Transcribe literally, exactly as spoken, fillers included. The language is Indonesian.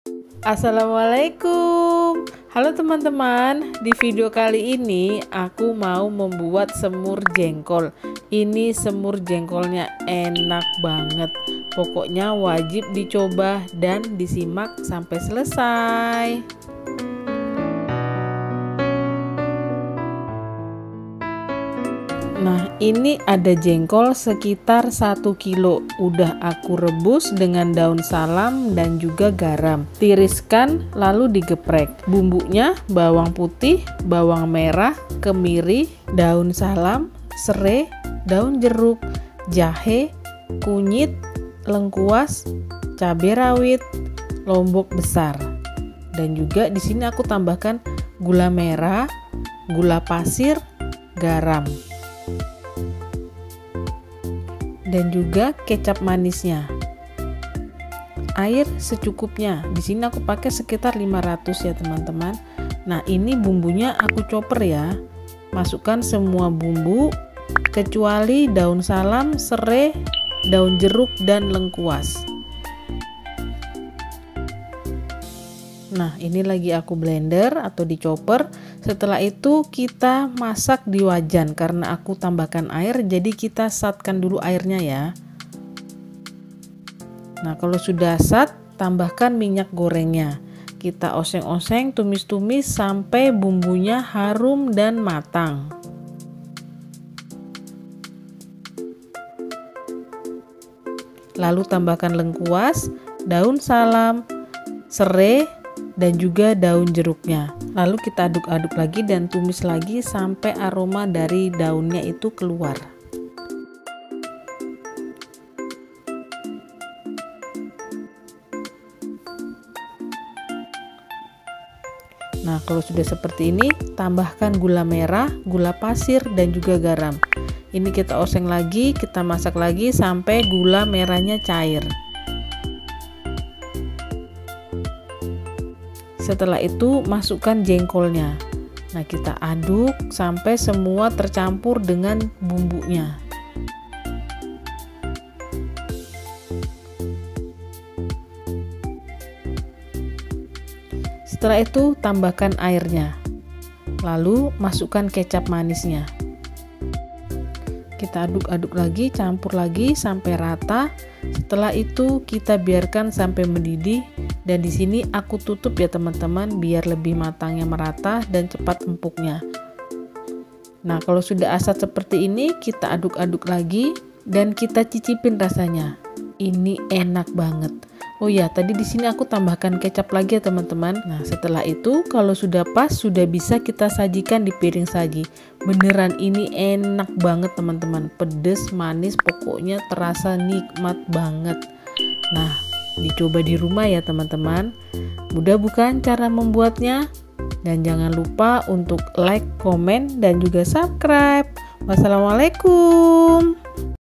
Assalamualaikum. Halo teman-teman, di video kali ini aku mau membuat semur jengkol. Ini semur jengkolnya enak banget. Pokoknya wajib dicoba dan disimak sampai selesai. Nah, ini ada jengkol sekitar satu kilo. Udah aku rebus dengan daun salam dan juga garam. Tiriskan lalu digeprek. Bumbunya bawang putih, bawang merah, kemiri, daun salam, serai, daun jeruk, jahe, kunyit, lengkuas, cabai rawit, lombok besar. Dan juga di sini aku tambahkan gula merah, gula pasir, garam. Dan juga kecap manisnya. Air secukupnya. Di sini aku pakai sekitar lima ratus ya, teman-teman. Nah, ini bumbunya aku chopper ya. Masukkan semua bumbu kecuali daun salam, serai, daun jeruk dan lengkuas. Nah, ini lagi aku blender atau di chopper. Setelah itu kita masak di wajan karena aku tambahkan air, jadi kita satkan dulu airnya ya. Nah, kalau sudah sat, tambahkan minyak gorengnya. Kita oseng-oseng, tumis-tumis sampai bumbunya harum dan matang. Lalu tambahkan lengkuas, daun salam, serai, dan juga daun jeruknya. Lalu kita aduk-aduk lagi dan tumis lagi sampai aroma dari daunnya itu keluar. Nah, kalau sudah seperti ini, tambahkan gula merah, gula pasir, dan juga garam. Ini kita oseng lagi, kita masak lagi sampai gula merahnya cair. Setelah itu masukkan jengkolnya. Nah, kita aduk sampai semua tercampur dengan bumbunya. Setelah itu tambahkan airnya. Lalu masukkan kecap manisnya. Kita aduk-aduk lagi, campur lagi sampai rata. Setelah itu kita biarkan sampai mendidih. Dan di sini aku tutup ya teman-teman biar lebih matangnya merata dan cepat empuknya. Nah, kalau sudah asat seperti ini kita aduk-aduk lagi dan kita cicipin rasanya. Ini enak banget. Oh ya, tadi di sini aku tambahkan kecap lagi ya teman-teman. Nah, setelah itu kalau sudah pas sudah bisa kita sajikan di piring saji. Beneran ini enak banget teman-teman. Pedes, manis, pokoknya terasa nikmat banget. Nah, dicoba di rumah ya teman-teman. Mudah bukan cara membuatnya? Dan jangan lupa untuk like, komen, dan juga subscribe. Wassalamualaikum.